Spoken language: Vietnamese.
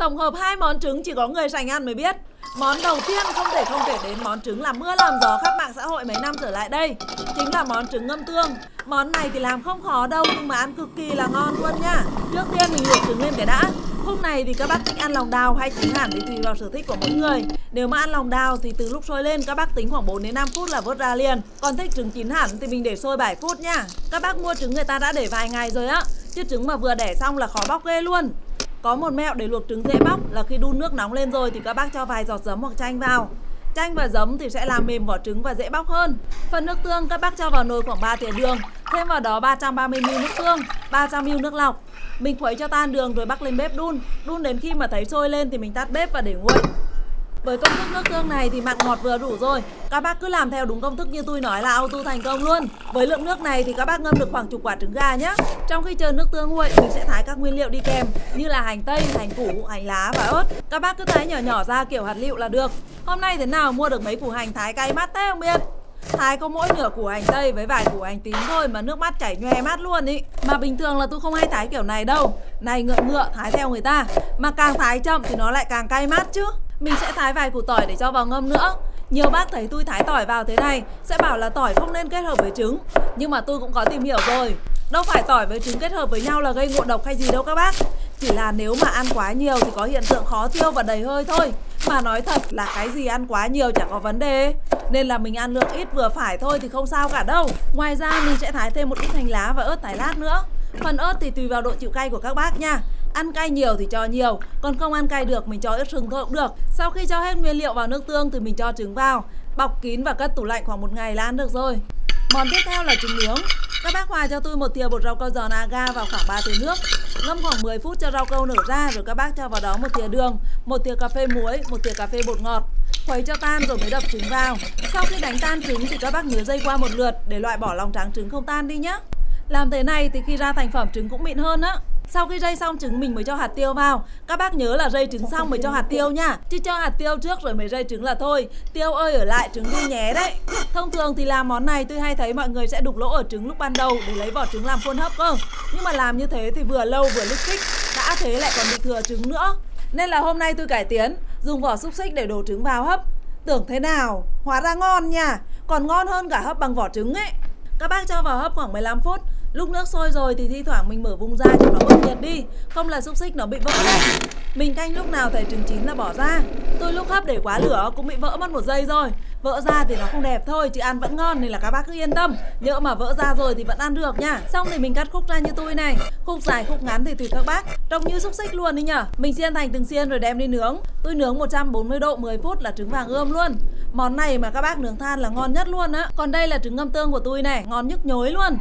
Tổng hợp hai món trứng chỉ có người sành ăn mới biết. Món đầu tiên không thể không kể đến món trứng làm mưa làm gió khắp mạng xã hội mấy năm trở lại đây, chính là món trứng ngâm tương. Món này thì làm không khó đâu nhưng mà ăn cực kỳ là ngon luôn nha. Trước tiên mình luộc trứng lên cái đã. Khúc này thì các bác thích ăn lòng đào hay trứng hẳn thì tùy vào sở thích của mỗi người. Nếu mà ăn lòng đào thì từ lúc sôi lên các bác tính khoảng 4 đến 5 phút là vớt ra liền. Còn thích trứng chín hẳn thì mình để sôi 7 phút nha. Các bác mua trứng người ta đã để vài ngày rồi á, chứ trứng mà vừa đẻ xong là khó bóc ghê luôn. Có một mẹo để luộc trứng dễ bóc là khi đun nước nóng lên rồi thì các bác cho vài giọt giấm hoặc chanh vào. Chanh và giấm thì sẽ làm mềm vỏ trứng và dễ bóc hơn. Phần nước tương các bác cho vào nồi khoảng 3 thìa đường, thêm vào đó 330ml nước tương, 300ml nước lọc. Mình khuấy cho tan đường rồi bắc lên bếp đun đến khi mà thấy sôi lên thì mình tắt bếp và để nguội. Với công thức nước tương này thì mặn ngọt vừa đủ rồi. Các bác cứ làm theo đúng công thức như tôi nói là auto thành công luôn. Với lượng nước này thì các bác ngâm được khoảng chục quả trứng gà nhé. Trong khi chờ nước tương nguội mình sẽ thái các nguyên liệu đi kèm như là hành tây, hành củ, hành lá và ớt. Các bác cứ thái nhỏ nhỏ ra kiểu hạt lựu là được. Hôm nay thế nào mua được mấy củ hành thái cay mắt thế không biết. Thái có mỗi nửa củ hành tây với vài củ hành tím thôi mà nước mắt chảy nhoe mắt luôn ý. Mà bình thường là tôi không hay thái kiểu này đâu. Này ngựa thái theo người ta. Mà càng thái chậm thì nó lại càng cay mắt chứ. Mình sẽ thái vài củ tỏi để cho vào ngâm nữa. Nhiều bác thấy tôi thái tỏi vào thế này sẽ bảo là tỏi không nên kết hợp với trứng. Nhưng mà tôi cũng có tìm hiểu rồi. Đâu phải tỏi với trứng kết hợp với nhau là gây ngộ độc hay gì đâu các bác. Chỉ là nếu mà ăn quá nhiều thì có hiện tượng khó tiêu và đầy hơi thôi. Mà nói thật là cái gì ăn quá nhiều chẳng có vấn đề. Nên là mình ăn lượng ít vừa phải thôi thì không sao cả đâu. Ngoài ra mình sẽ thái thêm một ít hành lá và ớt thái lát nữa. Phần ớt thì tùy vào độ chịu cay của các bác nha. Ăn cay nhiều thì cho nhiều, còn không ăn cay được mình cho ớt sừng thôi cũng được. Sau khi cho hết nguyên liệu vào nước tương thì mình cho trứng vào, bọc kín và cất tủ lạnh khoảng 1 ngày là ăn được rồi. Món tiếp theo là trứng nướng. Các bác hòa cho tôi 1 thìa bột rau câu giòn agar vào khoảng 3 thìa nước. Ngâm khoảng 10 phút cho rau câu nở ra rồi các bác cho vào đó 1 thìa đường, 1 thìa cà phê muối, 1 thìa cà phê bột ngọt. Khuấy cho tan rồi mới đập trứng vào. Sau khi đánh tan trứng thì các bác nhớ rây qua một lượt để loại bỏ lòng trắng trứng không tan đi nhé. Làm thế này thì khi ra thành phẩm trứng cũng mịn hơn á. Sau khi rây xong trứng mình mới cho hạt tiêu vào. Các bác nhớ là rây trứng xong mới cho hạt tiêu nha. Chứ cho hạt tiêu trước rồi mới rây trứng là thôi. Tiêu ơi ở lại trứng đi nhé đấy. Thông thường thì làm món này tôi hay thấy mọi người sẽ đục lỗ ở trứng lúc ban đầu để lấy vỏ trứng làm khuôn hấp cơ. Nhưng mà làm như thế thì vừa lâu vừa lích kích. Đã thế lại còn bị thừa trứng nữa. Nên là hôm nay tôi cải tiến, dùng vỏ xúc xích để đổ trứng vào hấp. Tưởng thế nào, hóa ra ngon nha. Còn ngon hơn cả hấp bằng vỏ trứng ấy. Các bác cho vào hấp khoảng 15 phút. Lúc nước sôi rồi thì thi thoảng mình mở vung ra cho nó bớt nhiệt đi, không là xúc xích nó bị vỡ đấy. Mình canh lúc nào thấy trứng chín là bỏ ra. Tôi lúc hấp để quá lửa cũng bị vỡ mất 1 giây rồi. Vỡ ra thì nó không đẹp thôi chứ ăn vẫn ngon nên là các bác cứ yên tâm. Nhỡ mà vỡ ra rồi thì vẫn ăn được nha. Xong thì mình cắt khúc ra như tôi này. Khúc dài khúc ngắn thì tùy các bác. Trông như xúc xích luôn đi nhở. Mình xiên thành từng xiên rồi đem đi nướng. Tôi nướng 140 độ 10 phút là trứng vàng ươm luôn. Món này mà các bác nướng than là ngon nhất luôn á. Còn đây là trứng ngâm tương của tôi này, ngon nhức nhối luôn.